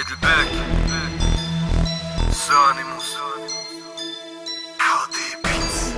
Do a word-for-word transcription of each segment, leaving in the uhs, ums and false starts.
Heidelberg, Sanimus, H D Beats.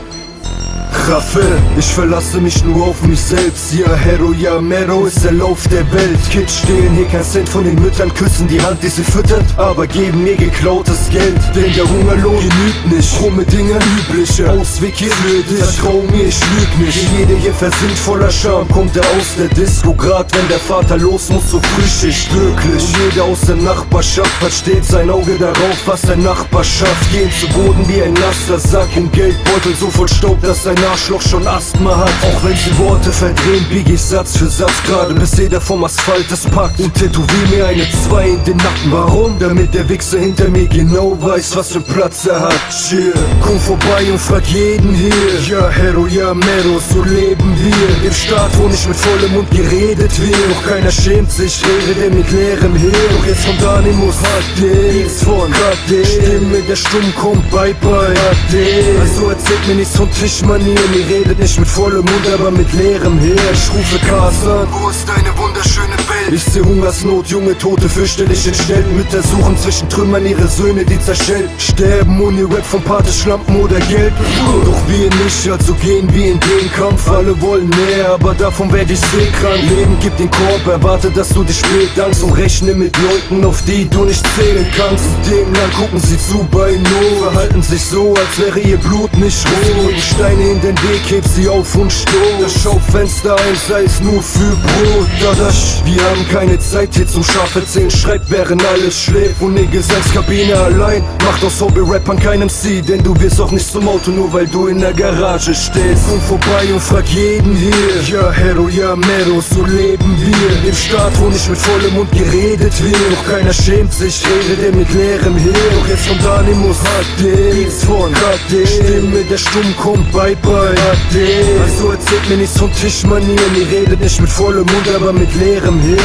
Raffel, ich verlasse mich nur auf mich selbst. Ja, Hero, ja, Mero ist der Lauf der Welt. Kids stehlen hier kein Cent von den Müttern, küssen die Hand, die sie füttert, aber geben mir geklautes Geld. Denn der Hungerlohn genügt nicht, krumme Dinge übliche Ausweg hier nötig. Vertrau mir, ich lüg nicht. Jeder hier versinkt voller Scham, kommt er aus der Disco, grad wenn der Vater los muss, so frühschicht glücklich. Und jeder aus der Nachbarschaft hat stets sein Auge darauf, was der Nachbar schafft. Gehen zu Boden wie ein nasser Sack im Geldbeutel, so voll Staub, dass sein Arschloch schon Asthma hat. Auch wenn sie Worte verdrehen, bieg ich Satz für Satz gerade, bis jeder vom Asphalt es packt. Und tätowier mir eine zwei in den Nacken. Warum? Damit der Wichser hinter mir genau weiß, was für Platz er hat. Chill, komm vorbei und frag jeden hier. Ja, Hero, ja, Mero, so leben wir. Im Staat, wo nicht mit vollem Mund geredet wird. Doch keiner schämt sich, rede der mit leerem Heer. Doch jetzt von Danimus, H D, nichts von K D. Stimme, der stumm kommt, bye bye, H D. Also erzählt mir nichts von Tischmanier. Ihr redet nicht mit vollem Mund, aber mit leerem Heer. Ich rufe Cars an. Wo ist deine wunderschöne Welt? Ich seh Hungersnot, junge Tote fürchterlich entstellt. Mütter suchen zwischen Trümmern ihre Söhne, die zerschellt sterben. Ohne Rap von Pate, Schlampen oder Geld. Doch wir nicht, also gehen wir in den Kampf. Alle wollen mehr, aber davon werd ich seekrank. Leben gibt den Korb, erwarte, dass du dich spät dankst. Und rechne mit Leuten, auf die du nicht zählen kannst. Dem lang gucken sie zu bei Not. Verhalten sich so, als wäre ihr Blut nicht rot. Und Steine in den Weg, heb sie auf und stoß. Das Schaufenster ein, sei es nur für Brot. Dadasch, wir haben keine Zeit hier zum scharf erzählen. Schreibt, während alles schläft. Und ne Gesangskabine allein macht aus Hobby-Rap an keinem C. Denn du wirst auch nicht zum Auto, nur weil du in der Garage stehst. Komm vorbei und frag jeden hier. Ja, Hero, ja, Mero, so leben wir. Im Staat, wo nicht mit vollem Mund geredet wird. Doch keiner schämt sich, rede der mit leerem Heer. Doch jetzt von Danimus, H D, nichts von K D. Stimme, der stumm kommt, bye bye, H D. Also erzählt mir nichts von Tischmanier. Ihr redet nicht mit vollem Mund, aber mit leerem Heer.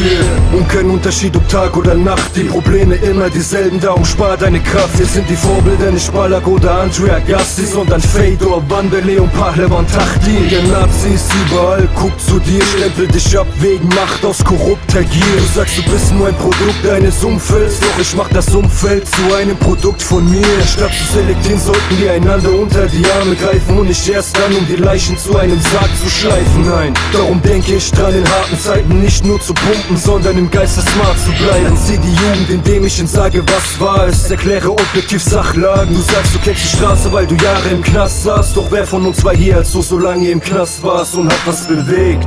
Und kein Unterschied ob Tag oder Nacht. Die Probleme immer dieselben, darum spar deine Kraft. Wir sind die Vorbilder, nicht Balak oder Andrea Gassi, sondern Fedor, Wanderle und Pahlevan Tahti. Der Nazi ist überall, guck zu dir, stempel dich ab wegen Macht aus korrupter Gier. Du sagst, du bist nur ein Produkt deines Umfelds, doch ich mach das Umfeld zu einem Produkt von mir. Statt zu selektieren, sollten wir einander unter die Arme greifen und nicht erst dann, um die Leichen zu einem Sarg zu schleifen. Nein, darum denke ich dran, in harten Zeiten nicht nur zu pumpen, sondern im Geiste smart zu bleiben. Zieh die Jugend, indem ich ihnen sage, was wahr ist, erkläre objektiv Sachlagen. Du sagst, du kennst die Straße, weil du Jahre im Knast saßt. Doch wer von uns war hier, als du so lange im Knast warst und hat was bewegt?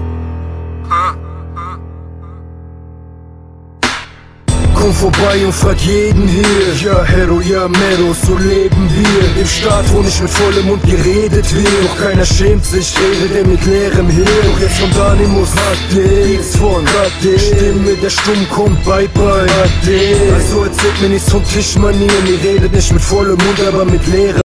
Komm vorbei und frag jeden hier. Ja, Hero, ja, Mero, so leben wir. Im Staat, wo nicht mit vollem Mund geredet wird. Doch keiner schämt sich, rede der mit leerem Heer. Doch jetzt von Danimus, H D, nichts von K D. Stimme, der stumm kommt, bye bye, H D. Also erzählt mir nichts von Tischmanieren. Ihr redet nicht mit vollem Mund, aber mit leerem